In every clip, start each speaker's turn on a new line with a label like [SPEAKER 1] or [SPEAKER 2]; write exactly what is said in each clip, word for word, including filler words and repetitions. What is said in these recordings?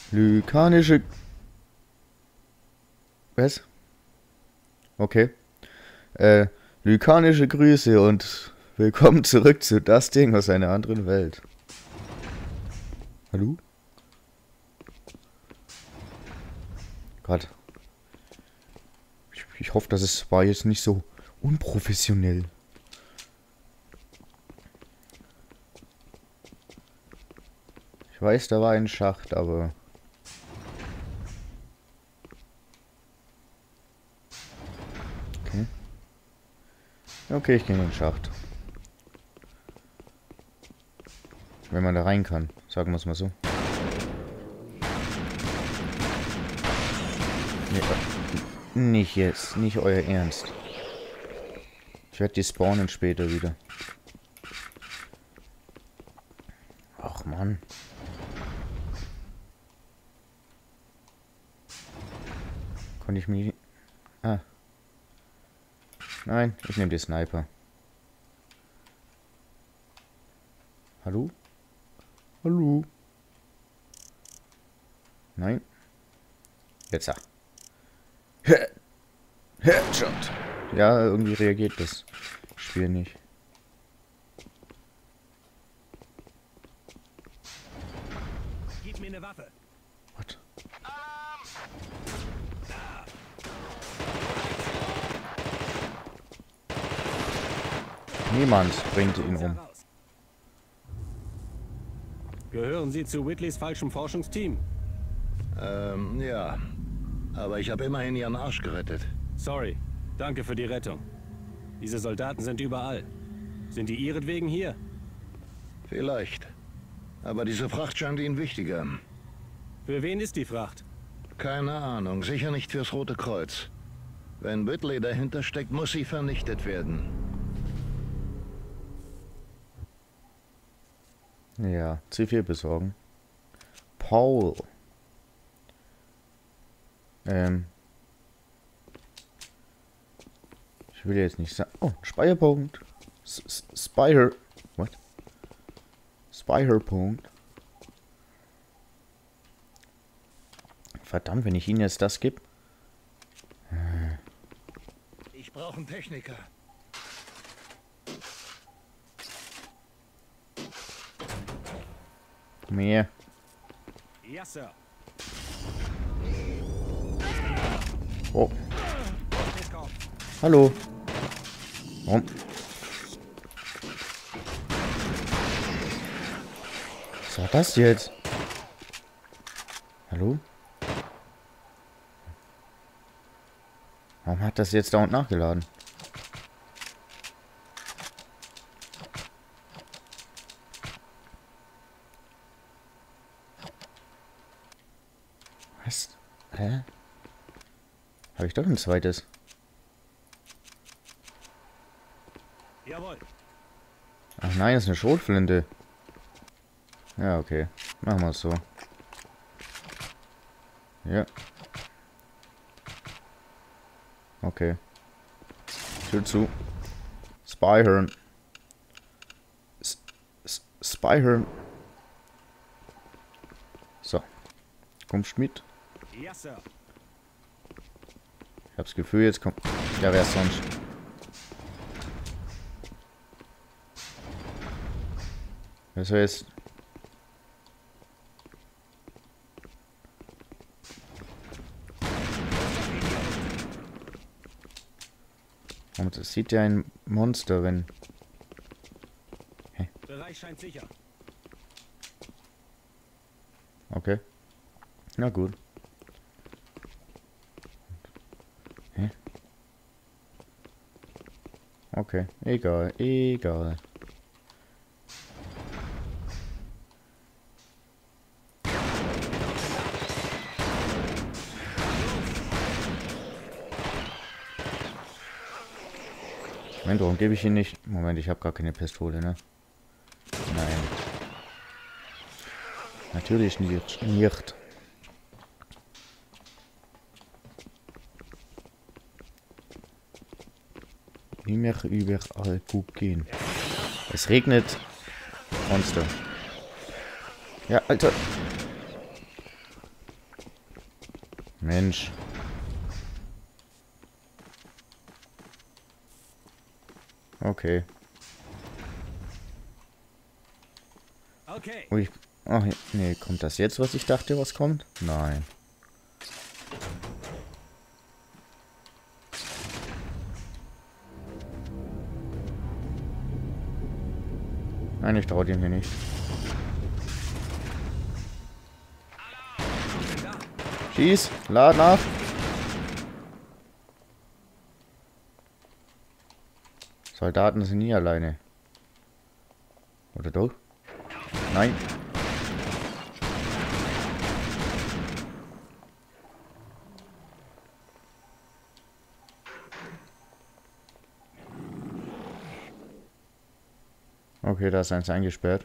[SPEAKER 1] Lykanische... Was? Okay. Äh, lykanische Grüße und willkommen zurück zu das Ding aus einer anderen Welt. Hallo? Gott. Ich, ich hoffe, dass es war jetzt nicht so unprofessionell. Ich weiß, da war ein Schacht, aber... Okay. Okay, ich gehe in den Schacht. Wenn man da rein kann, sagen wir es mal so. Nee, nicht jetzt, nicht euer Ernst. Ich werde die spawnen später wieder. Ach Mann. Konnte ich mich... Ah. Nein, ich nehme die Sniper. Hallo? Hallo? Nein. Jetzt. Headshot. Ja, irgendwie reagiert das Spiel nicht.
[SPEAKER 2] Gib mir eine Waffe.
[SPEAKER 1] What? Niemand bringt ihn um.
[SPEAKER 2] Gehören Sie zu Whitleys falschem Forschungsteam?
[SPEAKER 3] Ähm, ja. Aber ich habe immerhin Ihren Arsch gerettet.
[SPEAKER 2] Sorry. Danke für die Rettung. Diese Soldaten sind überall. Sind die ihretwegen hier?
[SPEAKER 3] Vielleicht. Aber diese Fracht scheint Ihnen wichtiger.
[SPEAKER 2] Für wen ist die Fracht?
[SPEAKER 3] Keine Ahnung. Sicher nicht fürs Rote Kreuz. Wenn Whitley dahinter steckt, muss sie vernichtet werden.
[SPEAKER 1] Ja, C vier besorgen. Paul. Ähm. Ich will jetzt nicht sagen. Oh, Speierpunkt. Spire. What? Speicherpunkt. Verdammt, wenn ich Ihnen jetzt das gebe.
[SPEAKER 3] Ich brauche einen Techniker.
[SPEAKER 1] Mehr.
[SPEAKER 2] Ja, Sir.
[SPEAKER 1] Oh. Hallo. Warum? Was war das jetzt? Hallo? Warum hat das jetzt dauernd nachgeladen? Was? Hä? Habe ich doch ein zweites?
[SPEAKER 2] Jawohl.
[SPEAKER 1] Ach nein, das ist eine Schrotflinte. Ja, okay. Machen wir es so. Ja. Okay. Tür zu. Spyhorn. Spyhorn. So. Kommst mit?
[SPEAKER 2] Ja, Sir.
[SPEAKER 1] Ich hab's Gefühl, jetzt kommt... Ja, wer sonst? Wer soll jetzt... Warum das sieht ja ein Monster, wenn... Hä?
[SPEAKER 2] Bereich scheint sicher.
[SPEAKER 1] Okay. Na gut. Hä? Okay, egal, egal. Moment, warum gebe ich ihn nicht? Moment, ich habe gar keine Pistole, ne? Nein. Natürlich nicht. nicht. Nie mehr überall gut gehen. Es regnet. Monster. Ja, Alter. Mensch. Okay.
[SPEAKER 2] Okay.
[SPEAKER 1] Ui. Ach, nee, kommt das jetzt, was ich dachte, was kommt? Nein. Nein, ich traue dem hier nicht. Schieß! Lad nach! Soldaten sind nie alleine. Oder doch? Nein. Okay, da ist eins eingesperrt.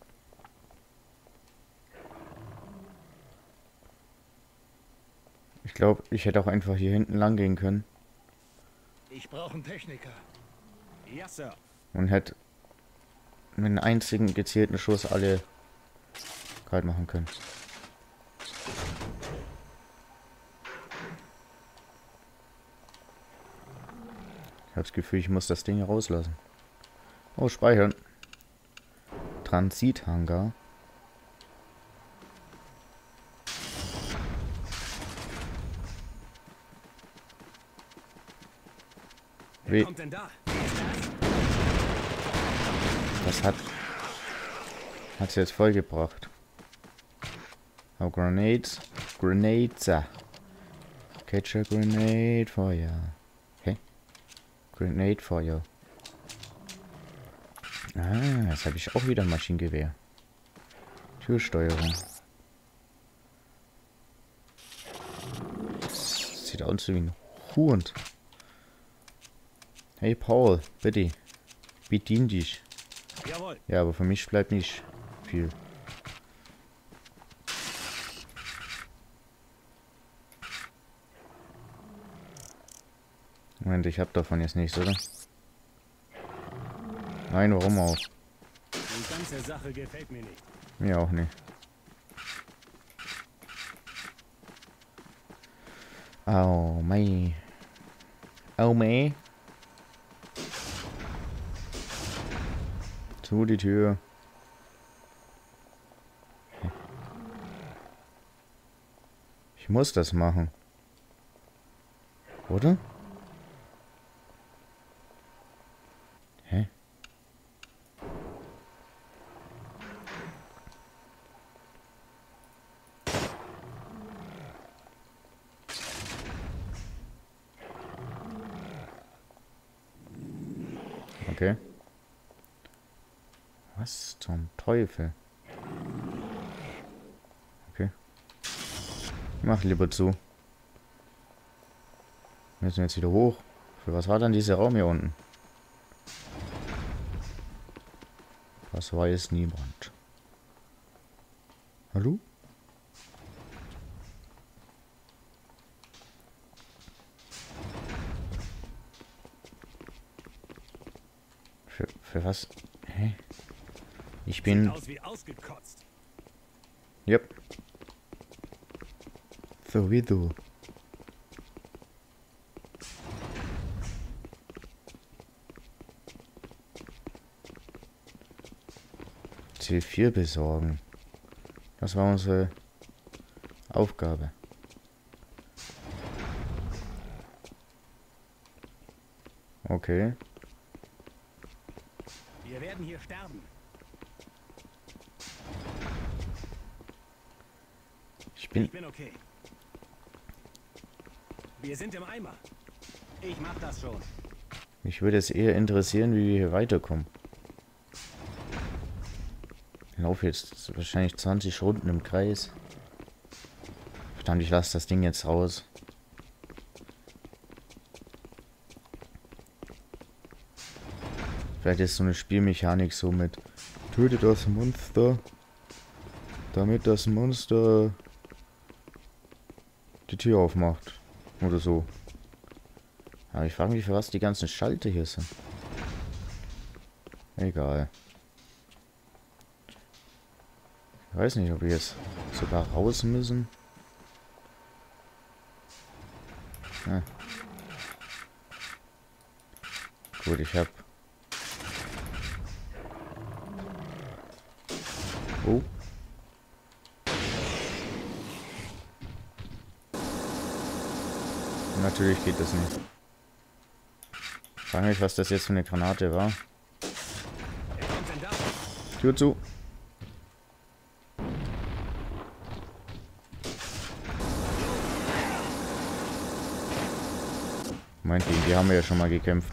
[SPEAKER 1] Ich glaube, ich hätte auch einfach hier hinten lang gehen können.
[SPEAKER 3] Ich brauche einen Techniker.
[SPEAKER 2] Ja, Sir.
[SPEAKER 1] Und hätte mit einem einzigen gezielten Schuss alle kalt machen können. Ich habe das Gefühl, ich muss das Ding hier rauslassen. Oh, speichern. Transithangar.
[SPEAKER 2] Wer kommt denn da?
[SPEAKER 1] Das hat hat sie jetzt vollgebracht. Oh, Grenades. Grenades. Catch a grenade for ya. Okay. Grenade for you. Ah, jetzt habe ich auch wieder ein Maschinengewehr. Türsteuerung. Das sieht aus wie ein Hund. Hey Paul, bitte. Bedien dich.
[SPEAKER 2] Jawohl.
[SPEAKER 1] Ja, aber für mich bleibt nicht viel. Moment, ich hab davon jetzt nichts, oder? Nein, warum auch?
[SPEAKER 2] Die ganze Sache gefällt mir nicht.
[SPEAKER 1] Mir auch nicht. Oh, mei. Oh, mei. Zu die Tür. Ich muss das machen. Oder? Hä? Okay. Was zum Teufel? Okay. Mach lieber zu. Wir müssen jetzt wieder hoch. Für was war dann dieser Raum hier unten? Das weiß niemand. Hallo? Für, für was? Hä? Ich bin...
[SPEAKER 2] Sieht aus wie ausgekotzt.
[SPEAKER 1] Yep. So wie du. C vier besorgen. Das war unsere Aufgabe. Okay.
[SPEAKER 2] Wir werden hier sterben.
[SPEAKER 1] Ich bin...
[SPEAKER 2] Ich bin okay. Wir sind im Eimer. Ich mach das schon.
[SPEAKER 1] Mich würde es eher interessieren, wie wir hier weiterkommen. Ich laufe jetzt wahrscheinlich zwanzig Runden im Kreis. Verdammt, ich lasse das Ding jetzt raus. Vielleicht ist so eine Spielmechanik so mit töte das Monster, damit das Monster die Tür aufmacht. Oder so. Aber ich frage mich, für was die ganzen Schalter hier sind. Egal. Ich weiß nicht, ob wir jetzt sogar raus müssen. Ah. Gut, ich hab... Oh. Natürlich geht das nicht. Frag mich, was das jetzt für eine Granate war. Tür zu. Meint die, die haben wir ja schon mal gekämpft.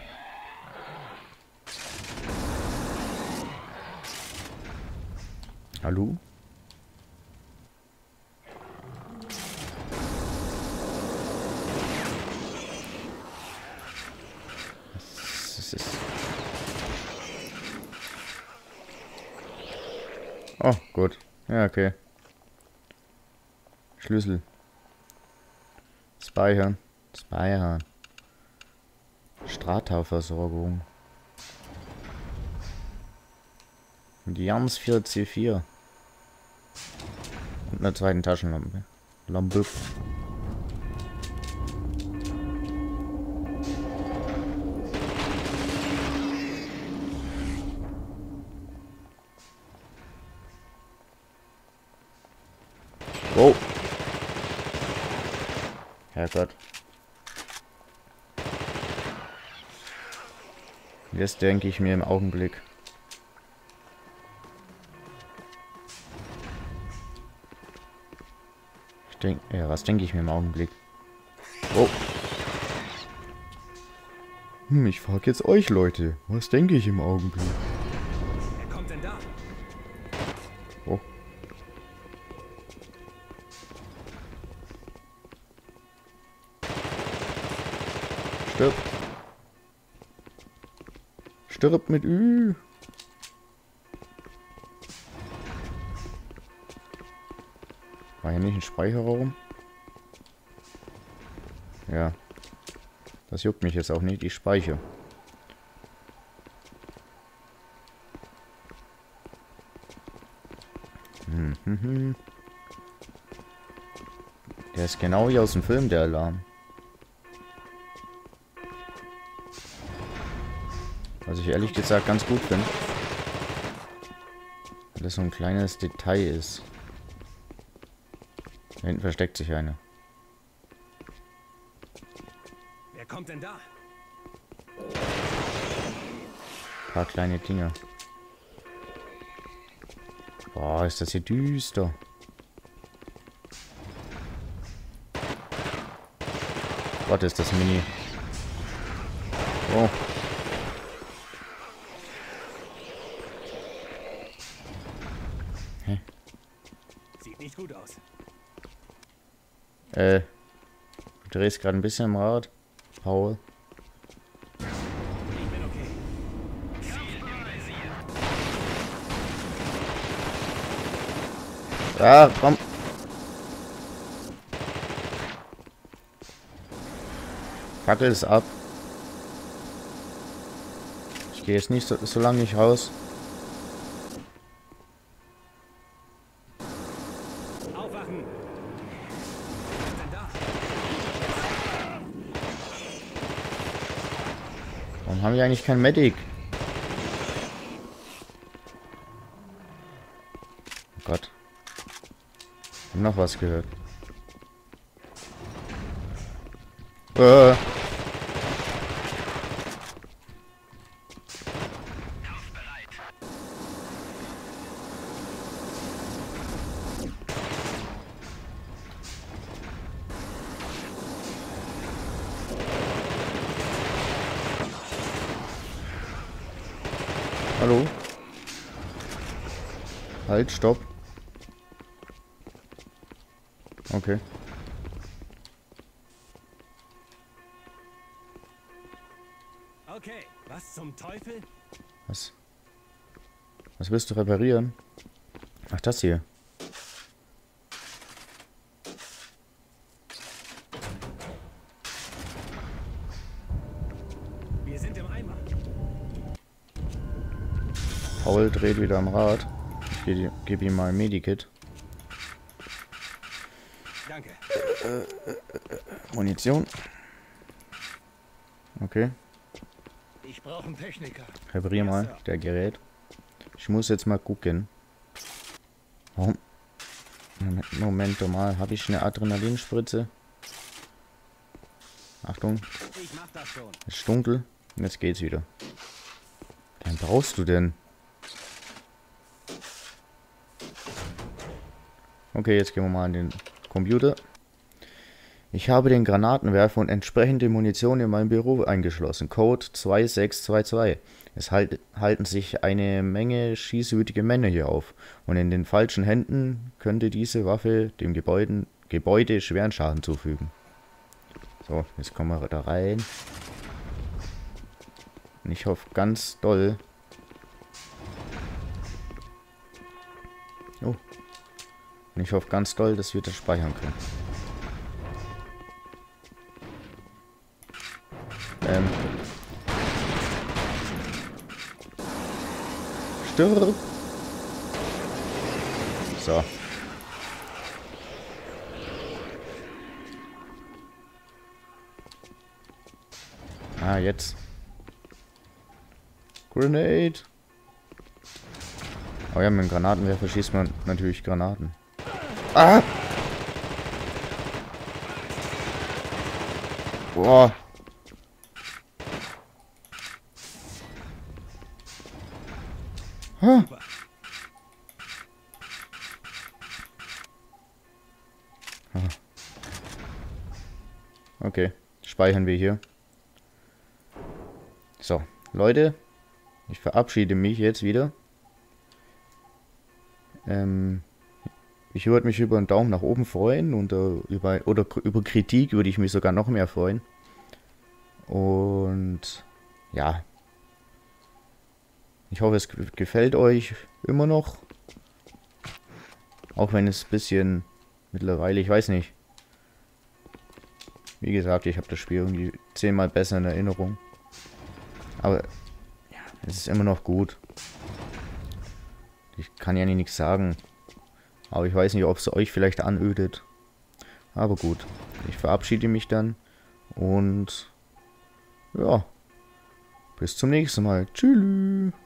[SPEAKER 1] Hallo? Das ist... Oh, gut. Ja, okay. Schlüssel. Speichern. Speichern. Strahtauversorgung. Die Jams vier C vier. Und eine zweite Taschenlampe. Lampe. Oh. Herrgott. Jetzt denke ich mir im Augenblick. Ich denke, ja, was denke ich mir im Augenblick? Oh. Hm, ich frage jetzt euch, Leute. Was denke ich im Augenblick?
[SPEAKER 2] Wer kommt denn da?
[SPEAKER 1] Oh. Stirb. Stirb mit Ü. War hier nicht ein Speicherraum? Ja. Das juckt mich jetzt auch nicht. Ich speichere. Hm, hm, hm. Der ist genau wie aus dem Film, der Alarm. Was ich ehrlich gesagt ganz gut finde. Weil das so ein kleines Detail ist. Da hinten versteckt sich eine.
[SPEAKER 2] Wer kommt denn da?
[SPEAKER 1] Ein paar kleine Dinge. Boah, ist das hier düster. Gott, ist das mini. Oh. Hä?
[SPEAKER 2] Sieht nicht gut aus.
[SPEAKER 1] Äh. Du drehst gerade ein bisschen im Rad. Paul.
[SPEAKER 2] Ich bin okay.
[SPEAKER 1] Ah, komm. Fackel ist ab. Ich gehe jetzt nicht so, so lange nicht raus.
[SPEAKER 2] Aufwachen! Wer ist denn da?
[SPEAKER 1] Warum haben wir eigentlich kein Medic? Oh Gott. Ich hab noch was gehört. Äh. Hallo? Halt, stopp. Okay.
[SPEAKER 2] Okay, was zum Teufel?
[SPEAKER 1] Was? Was willst du reparieren? Ach, das hier.
[SPEAKER 2] Wir sind im Eimer.
[SPEAKER 1] Paul dreht wieder am Rad. Ich gebe geb ihm mal ein Medikit.
[SPEAKER 2] Danke.
[SPEAKER 1] Munition. Okay.
[SPEAKER 3] Ich brauche einen Techniker.
[SPEAKER 1] Reparier mal,
[SPEAKER 2] Sir.
[SPEAKER 1] der Gerät. Ich muss jetzt mal gucken. Warum? Moment mal, habe ich eine Adrenalinspritze? Achtung,
[SPEAKER 2] Ich mach das schon.
[SPEAKER 1] es ist dunkel. Und jetzt geht's wieder. Wann brauchst du denn? Okay, jetzt gehen wir mal an den Computer. Ich habe den Granatenwerfer und entsprechende Munition in meinem Büro eingeschlossen. Code zwei sechs zwei zwei. Es halt, halten sich eine Menge schießwütige Männer hier auf. Und in den falschen Händen könnte diese Waffe dem Gebäuden, Gebäude schweren Schaden zufügen. So, jetzt kommen wir da rein. Und ich hoffe ganz doll. Oh. Und ich hoffe ganz doll, dass wir das speichern können. Ähm. Stirb. So. Ah, jetzt. Grenade. Oh ja, mit dem Granatenwerfer schießt man natürlich Granaten. Ah! Boah. Ah. Okay, speichern wir hier. So, Leute, ich verabschiede mich jetzt wieder. Ähm, ich würde mich über einen Daumen nach oben freuen und äh, über, oder über Kritik würde ich mich sogar noch mehr freuen. Und ja, ich hoffe, es gefällt euch immer noch. Auch wenn es ein bisschen mittlerweile, ich weiß nicht. Wie gesagt, ich habe das Spiel irgendwie zehnmal besser in Erinnerung. Aber ja, es ist immer noch gut. Ich kann ja nichts sagen. Aber ich weiß nicht, ob es euch vielleicht anödet. Aber gut. Ich verabschiede mich dann. Und ja. Bis zum nächsten Mal. Tschüss.